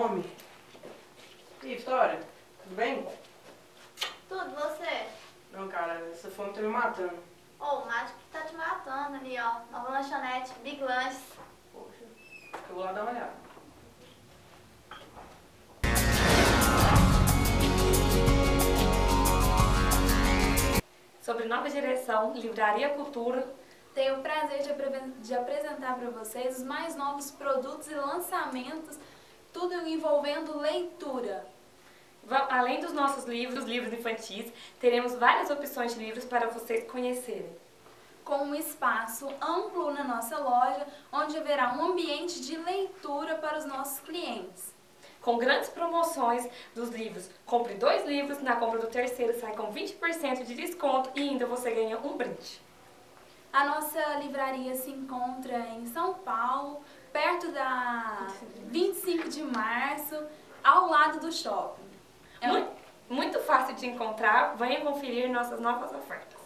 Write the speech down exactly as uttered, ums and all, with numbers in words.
fome. E aí, Vitória? Tudo bem? Tudo, você? Não, cara, essa fome tá me matando. Ô, oh, o mágico que tá te matando ali, ó. Nova lanchonete, Big Lanches. Poxa, eu vou lá dar uma olhada. Sobre nova direção, Livraria Cultura. Tenho o prazer de, apre de apresentar para vocês os mais novos produtos e lançamentos, tudo envolvendo leitura. Além dos nossos livros, livros infantis, teremos várias opções de livros para vocês conhecerem. Com um espaço amplo na nossa loja, onde haverá um ambiente de leitura para os nossos clientes. Com grandes promoções dos livros. Compre dois livros, na compra do terceiro sai com vinte por cento de desconto e ainda você ganha um brinde. A nossa livraria se encontra em São Paulo, perto da vinte e cinco de março, ao lado do shopping. É muito, muito fácil de encontrar, venha conferir nossas novas ofertas.